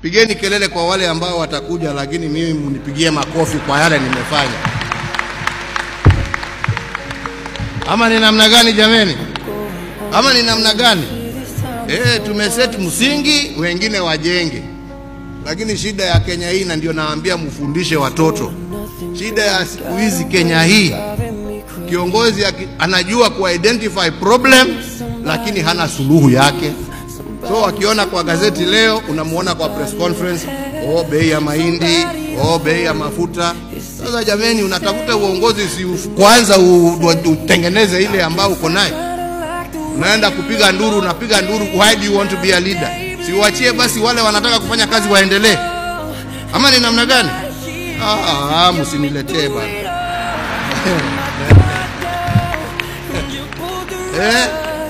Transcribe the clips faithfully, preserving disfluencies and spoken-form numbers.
Pigeni kelele kwa wale ambao watakuja, lakini mimi mnipigie makofi kwa yale nimefanya. Ama ni namna gani jameni? Ama ni namna gani? Eh, tumeset msingi, wengine wajenge. Lakini shida ya Kenya hii, na ndio naambia mfundishe watoto. Shida ya siku hizi Kenya hii, kiongozi anajua ku identify problem lakini hana suluhu yake. So akiona kwa gazeti leo, unamuona kwa press conference, oh bei ya mahindi, oh bei ya mafuta. Sasa jameni, unatafuta uongozi, si kwanza utengeneze ile ambao uko nayo. Unaenda kupiga nduru, unapiga nduru, why do you want to be a leader? Si uachie basi wale wanataka kufanya kazi waendelee. Ama ni namna gani? Ah, msiniletee bwana. Eh?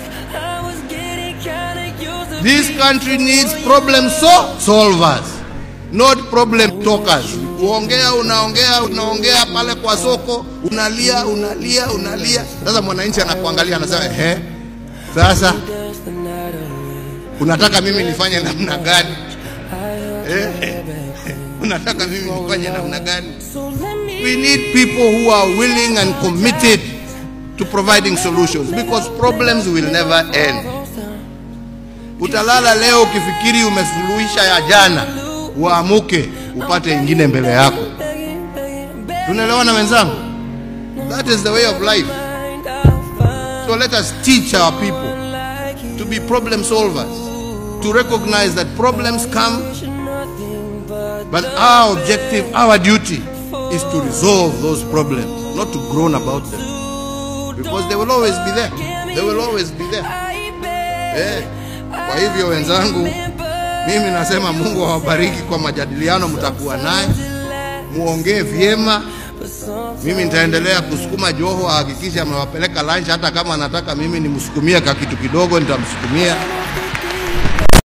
This country needs problem so solvers, not problem talkers. Uongea, unaongea, unaongea pale kwa soko, unalia, unalia, unalia. Sasa mwananchi anakuangalia anasema, "Eh? Sasa unataka mimi nifanye namna gani? Eh? Unataka mimi nifanye namna gani?" We need people who are willing and committed to providing solutions, because problems will never end. Utalala leo ukifikiri umesuluhisha ya jana, uamuke upate ingine mbele yako. Tunaelewana wenzangu? That is the way of life. So let us teach our people to be problem solvers, to recognize that problems come, but our objective, our duty is to resolve those problems, not to groan about them, because they will always be there. They will always be there. Eh. Kwa hivyo wenzangu, mimi nasema Mungu awabariki kwa majadiliano mtakuwa naye. Muongee vyema. Mimi nitaendelea kusukuma Joho ahakikishe amewapeleka lunch, hata kama anataka mimi nimsukumie kwa kitu kidogo nitamsukumia.